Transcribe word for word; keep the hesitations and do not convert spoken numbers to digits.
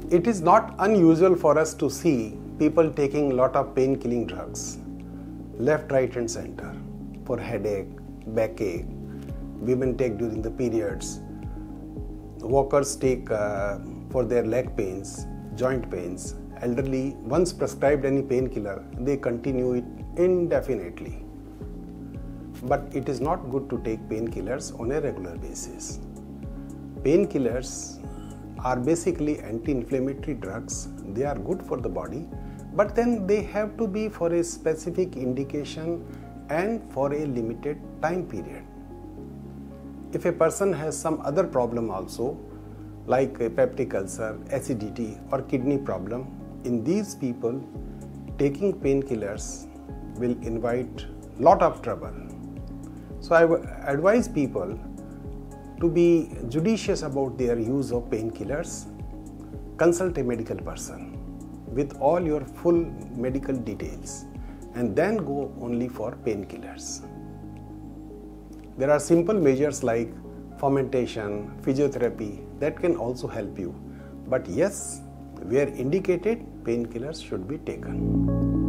It is not unusual for us to see people taking lot of pain-killing drugs, left, right and center, for headache, backache, women take during the periods, walkers take uh, for their leg pains, joint pains. Elderly, once prescribed any painkiller, they continue it indefinitely. But it is not good to take painkillers on a regular basis. Painkillers are basically anti-inflammatory drugs. They are good for the body, but then they have to be for a specific indication and for a limited time period. If a person has some other problem also, like a peptic ulcer, acidity or kidney problem, in these people, taking painkillers will invite lot of trouble. So I advise people to be judicious about their use of painkillers. Consult a medical person with all your full medical details and then go only for painkillers. There are simple measures like fermentation, physiotherapy that can also help you. But yes, where indicated, painkillers should be taken.